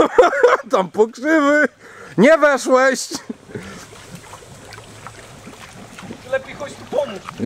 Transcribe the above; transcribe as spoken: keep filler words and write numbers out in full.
Tam pokrzywy! Nie weszłeś! Lepiej chodź tu pomóc.